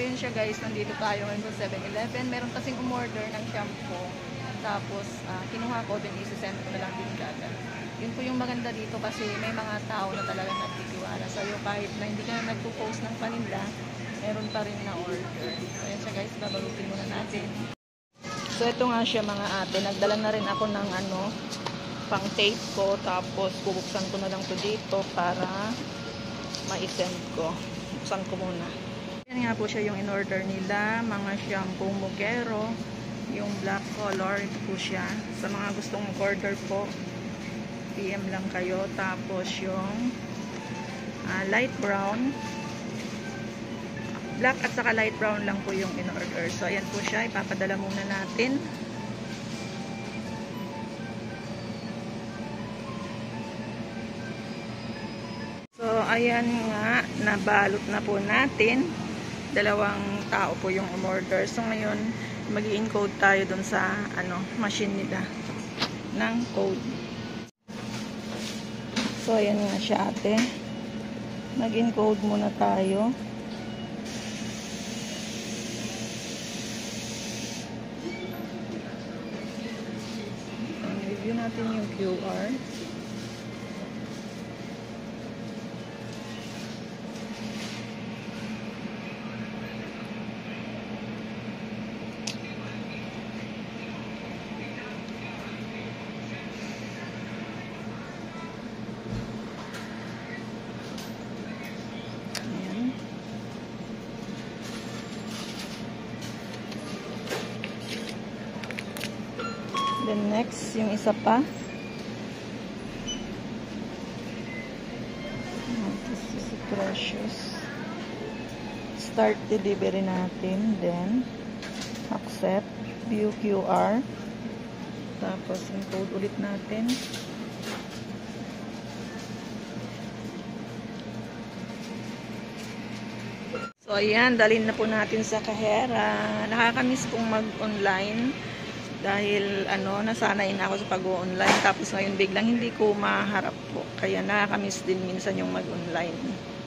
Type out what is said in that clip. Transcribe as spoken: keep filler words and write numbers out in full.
ayun siya guys, nandito tayo ngayon sa seven eleven. Meron kasing umorder ng shampoo. Tapos, uh, kinuha ko, din isi-send ko na lang din agad. Yun po yung maganda dito kasi may mga tao na talagang nagtitiwala sa'yo. Kahit na hindi ka na nagpo-post ng paninda, meron pa rin na order. So, ayan siya guys, babalutin muna natin. So, ito nga siya mga ate. Nagdala na rin ako ng ano, pang tape ko. Tapos, bubuksan ko na lang to dito para ma-send ko. Buksan ko muna. Yan nga po siya yung in-order nila. Mga shampoo Mugero. Yung black color. Ito po siya. Sa mga gustong mag-order po, P M lang kayo. Tapos, yung uh, light brown. Black at saka light brown lang po yung in-order. So, ayan po siya. Ipapadala muna natin. So, ayan nga. Nabalot na po natin. Dalawang tao po yung umorder. So, ngayon, mag-i-encode tayo dun sa ano, machine nila ng code. So, ayan nga siya ate. Mag-encode muna tayo. Review natin yung Q R. Then next, yung isa pa. This is precious. Start delivery natin. Then, accept. View Q R. Tapos, encode ulit natin. So, ayan. Dalhin na po natin sa kahera. Nakakamiss kong mag-online. Dahil ano, nasanay na ako sa pag-online. Tapos ngayon biglang hindi ko maharap po. Kaya nakakamiss din minsan yung mag-online.